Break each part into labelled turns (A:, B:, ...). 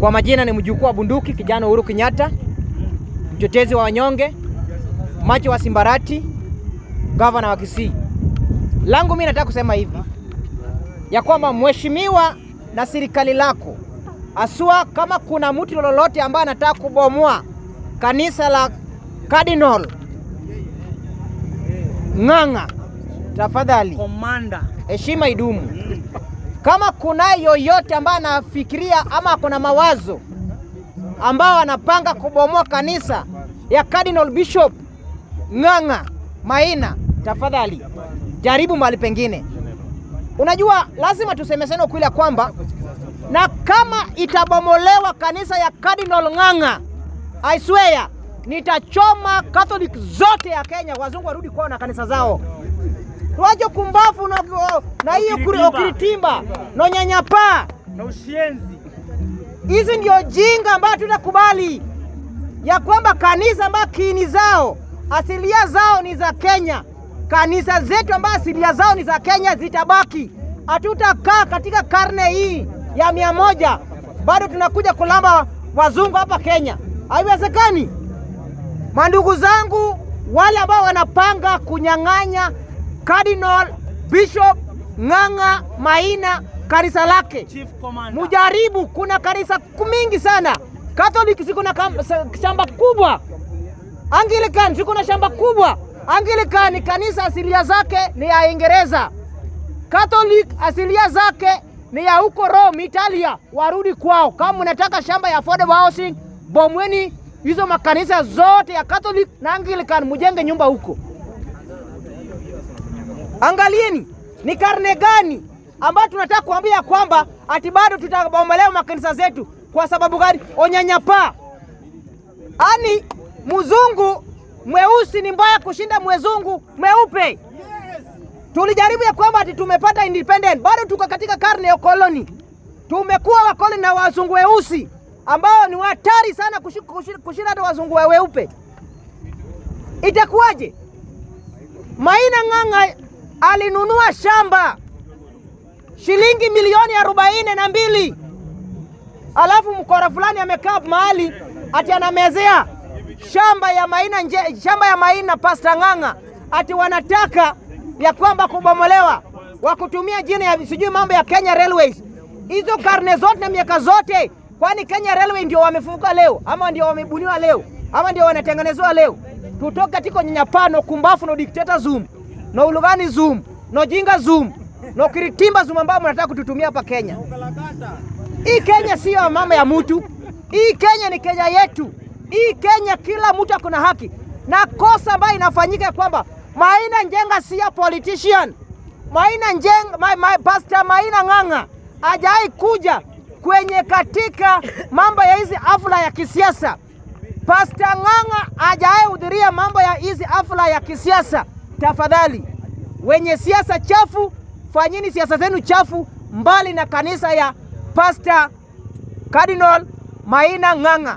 A: Kwa majina ni mjukuu wa bunduki kijana Uhuru Kenyatta, mtetezi wa wanyonge, macho wa Simbarati, gavana wa Kisii. Langu mimi nataka kusema hivi ya kwamba mheshimiwa na serikali lako, asua kama kuna mtu lolote ambaye anataka kubomoa kanisa la Cardinal Ng'ang'a, tafadhali
B: Komanda,
A: heshima idumu. Kama kuna yoyote ambaye anafikiria ama kuna mawazo ambao anapanga kubomoa kanisa ya Cardinal Bishop Ng'ang'a Maina, tafadhali jaribu mahali pengine. Unajua lazima tusemesane ukweli kwamba na kama itabomolewa kanisa ya Cardinal Ng'ang'a, I swear nitachoma Catholic zote ya Kenya, wazungu warudi kwao na kanisa zao. Tuache kumbafu na hiyo ukiritimba na nyanyapaa
B: na ushenzi.
A: Hizi ndio jinga ambayo tutakubali ya kwamba kanisa ambayo kiini zao, asilia zao ni za Kenya, kanisa zetu ambayo asilia zao ni za Kenya zitabaki. Hatutakaa katika karne hii ya 100 bado tunakuja kulamba wazungu hapa Kenya. Haiwezekani. Mandugu zangu, wale ambao wanapanga kunyang'anya Cardinal Bishop Ng'ang'a Maina kanisa lake, mujaribu. Kuna kanisa mingi sana. Catholic ziko na shamba kubwa, Anglican ziko na shamba kubwa. Anglican ni kanisa asilia zake ni ya Uingereza, Catholic asilia zake ni ya huko Rome, Italia. Warudi kwao. Kama mnataka shamba ya affordable housing, bomweni hizo makanisa zote ya Catholic na Anglican, mujenge nyumba huko. Angalieni ni karne gani ambayo tunataka kuambia kwamba ati bado tutabomolewa makanisa zetu. Kwa sababu gani? Onyanyapaa. Ani mzungu mweusi ni mbaya kushinda mwezungu mweupe. Tulijaribu ya kwamba ati tumepata independent, bado tuko katika karne ya koloni. Tumekuwa wakoloni na wazungu weusi ambao ni hatari sana kushinda hata wazungu weupe. Itakuwaje? Maina Ng'ang'a alinunua shamba shilingi milioni 42. Alafu mkora fulani amekaa mahali ati anamezea shamba ya Maina Pastor Ng'ang'a, ati wanataka ya kwamba kubomolewa wa kutumia jina ya sijui mambo ya Kenya Railways. Hizo karne zote na miaka zote, kwani Kenya Railway ndio wamefunguka leo ama ndio wamebuniwa leo ama ndio wanatengenezwa leo? Tutoka katika nyanyapaa no kumbafu no dictator zoom no ulugani zoom no jinga zoom no kiritimba zoom ambao mnataka kututumia hapa Kenya. Hii Kenya sio mama ya mtu. Hii Kenya ni Kenya yetu. Hii Kenya kila mtu akona haki. Na kosa ambayo inafanyika kwamba Maina Njenga siya politician. Maina Njenga, Pastor Maina Ng'ang'a hajai kuja kwenye katika mambo ya hizi hafla ya kisiasa. Pastor Ng'ang'a hajai hudhuria mambo ya hizi hafla ya kisiasa. Tafadhali, wenye siasa chafu, fanyeni siasa zenu chafu mbali na kanisa ya Pastor Cardinal Maina Ng'ang'a.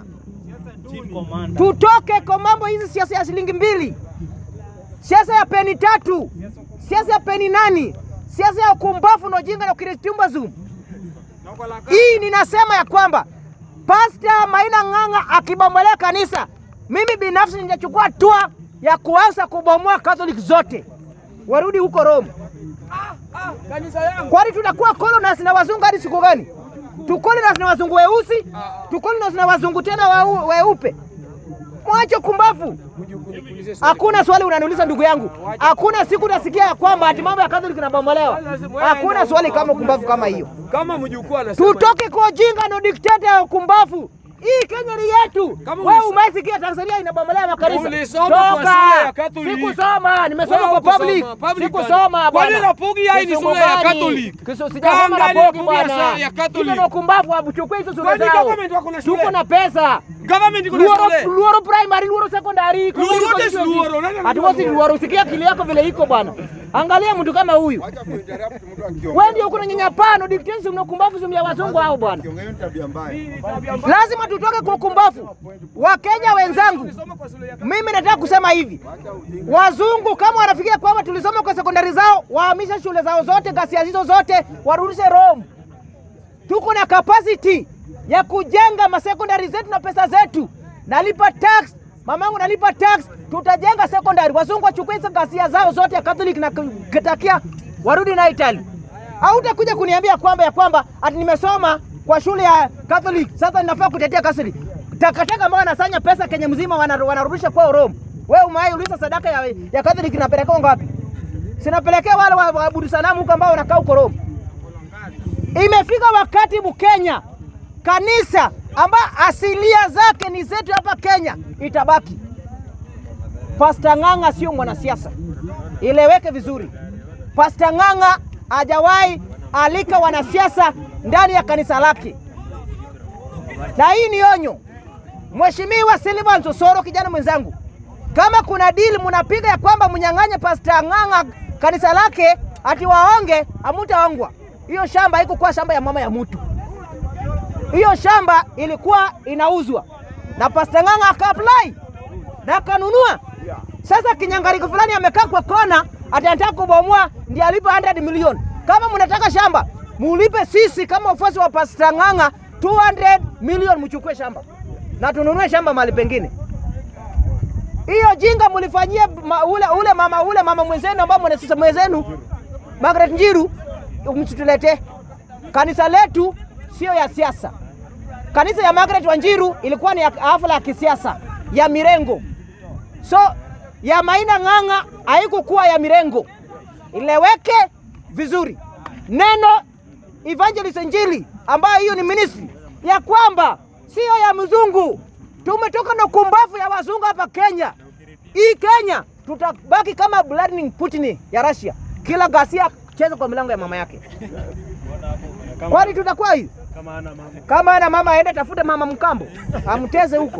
A: Tutoke kwa mambo hizi siasa ya shilingi 2, siasa ya peni 3, siasa ya peni 8, siasa ya kumbafu na ujinga na kiritimba zoom. Hii ninasema ya kwamba Pastor Maina Ng'ang'a akibomolea kanisa, mimi binafsi nitachukua hatua ya kuanza kubomoa Catholic zote. Warudi huko Rome. Kanisa yangu. Kwani tutakuwa colonies na wazungu hadi siku gani? Tukolonies na wazungu weusi, tukolonies na wazungu tena weupe. Mwache kumbafu. Hakuna swali unaniuliza ndugu yangu. Hakuna siku nasikia kwamba ati mambo ya Catholic yanabomolewa. Hakuna swali kama kumbafu kama hiyo.
B: Kama mjukuu anasema
A: tutoke kwa jinga na dictator ya kumbafu. Hii Kenya ni yetu. Wewe umesikia Tanzania inabomolewa makanisa?
B: Ulisoma kwa shule ya Catholic.
A: Sikusoma, nimesoma kwa public. Sikusoma bwana.
B: Kwani Rapogi hii ni shule ya Catholic?
A: Sijasoma Rapogi bwana.
B: Ya Catholic.
A: Hizo kumbafu wabuchukue hizo shule zao.
B: Government wako na shule.
A: Tuko na pesa.
B: Government iko na shule.
A: Luoro primary, Luoro secondary.
B: Luoro.
A: Hatuwezi Luoro, sikia kile yako vile iko bwana. Angalia mtu kama huyu. Wewe ndio uko na nyanyapaa no dictation unakumbafu zumia wazungu hao bwana. Lazima tutoke kwa kumbafu. Wakenya wenzangu, mimi nataka kusema hivi. Wazungu kama wanafikia kwamba tulisoma kwa sekondari zao, wahamisha shule zao zote, ghasia hizo zote, warudishe Rome. Tuko na capacity ya kujenga masekondari zetu na pesa zetu. Nalipa tax, mamangu nalipa tax, tutajenga sekondari. Wazungu wachukue hizo ghasia zao zote ya Catholic na kitakia warudi na Italy. Au utakuja kuniambia kwamba ati nimesoma kwa shule ya Catholic, sasa ninafaa kutetea Catholic. Takataka ambao wanasanya pesa Kenya mzima wanarudisha kwa Rome. Wewe umai uliza sadaka ya Catholic inapelekwa ngapi? Sinapelekea wale waabudu sanamu huko ambao wanakaa huko Rome. Imefika wakati Mkenya kanisa amba asilia zake ni zetu hapa Kenya itabaki. Pastor Ng'ang'a sio mwanasiasa. Ileweke vizuri. Pastor Ng'ang'a hajawahi alika wanasiasa ndani ya kanisa lake. Na hii ni onyo. Mheshimiwa Silvan Sosoro, kijana mwenzangu, kama kuna deal mnapiga ya kwamba mnyang'anye Pastor Ng'ang'a kanisa lake ati waonge, hamtaongwa. Hiyo shamba haikuwa shamba ya mama ya mtu. Hiyo shamba ilikuwa inauzwa na Pastor Ng'ang'a aka-apply na akanunua. Sasa kinyangariko fulani amekaa kwa kona atataka kubomoa ndiye alipe 100 milioni. Kama mnataka shamba, mulipe sisi kama wafuasi wa Pastor Ng'ang'a 200 milioni mchukue shamba. Na tununue shamba mahali pengine. Hiyo jinga mlifanyia ule mama mwenzenu ambao mnasisa mwenzenu Margaret Njiru msitulete. Kanisa letu sio ya siasa. Kanisa ya Margaret Wanjiru ilikuwa ni hafla ya kisiasa ya mirengo. So ya Maina Ng'ang'a haikuwa ya mirengo. Ileweke vizuri. Neno Evangelist Injili ambayo hiyo ni ministry ya kwamba sio ya mzungu. Tumetoka na kumbafu ya wazungu hapa Kenya. Hii Kenya tutabaki kama Vladimir Putin ya Russia. Kila ghasia cheza kwa milango ya mama yake. Kwani tutakuwa hivi? Kama ana mama aende tafute mama Mkambo, amteze huko.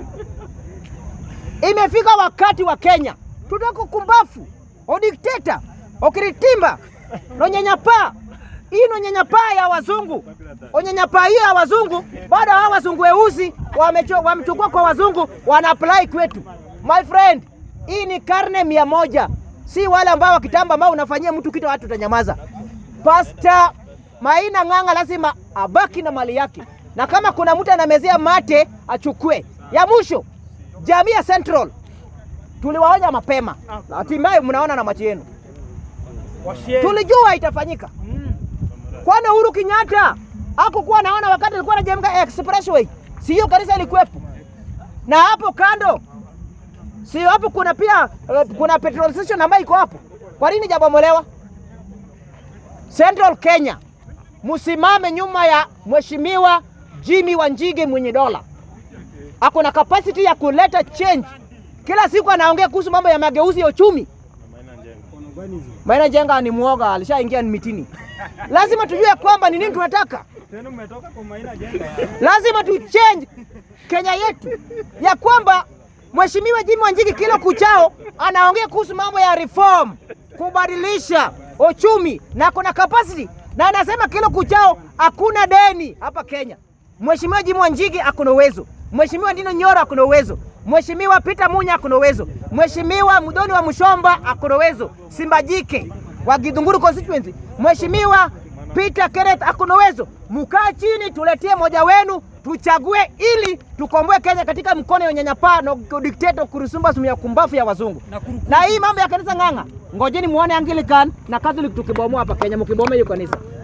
A: Imefika wakati wa Kenya tutako kumbafu, o dikteta, o kiritimba, no nyanyapaa. Hii no nyanyapaa ya wazungu. O nyanyapaa hiyo ya wazungu, baada ya wazungu weusi wamechukua kwa wazungu wana apply kwetu. My friend, hii ni karne 100. Si wale ambao wakitamba ambao unafanyia mtu kitu watu utanyamaza. Pastor Maina Ng'ang'a lazima abaki na mali yake. Na kama kuna mtu anamezea mate achukue. Ya mwisho, jamii ya Central tuliwaonya mapema. Hatimaye mnaona na macho yenu. Tulijua itafanyika. Kwani Uhuru Kenyatta hakukuwa naona wakati alikuwa anajenga expressway. Si hiyo kanisa ilikuwepo. Na hapo kando si hapo kuna pia kuna petrol station ambayo iko hapo. Kwa nini jabomolewa? Central Kenya musimame nyuma ya Mheshimiwa Jimmy Wanjigi mwenye dola. Ako na capacity ya kuleta change. Kila siku anaongea kuhusu mambo ya mageuzi ya uchumi. Maina Njenga ni muoga, alishaingia mitini. Lazima tujue kwamba ni nini tunataka.
B: Tena umetoka kwa Maina Njenga.
A: Lazima tu change Kenya yetu. Ya kwamba Mheshimiwa Jimmy Wanjigi kila kuchao anaongea kuhusu mambo ya reform, kubadilisha uchumi na kuna capacity. Na anasema kila kuchao hakuna deni hapa Kenya. Mheshimiwa Jimmy Wanjigi akona uwezo. Mheshimiwa Ndino Nyoro akona uwezo. Mheshimiwa Peter Munya akona uwezo. Mheshimiwa Mudhoni wa Mushomba akona uwezo. Simbajike wa Githunguru constituency. Mheshimiwa Peter Keret akona uwezo. Mkaa chini tuletie moja wenu tuchague ili tukomboe Kenya katika mkono ya unyanyapaa na dikteta kurusumba sumu ya kumbafu ya wazungu. Na hii mambo ya kanisa Ng'ang'a, ngojeni muone Anglican na Catholic tukibomoa hapa Kenya, mkibomoa hiyo kanisa.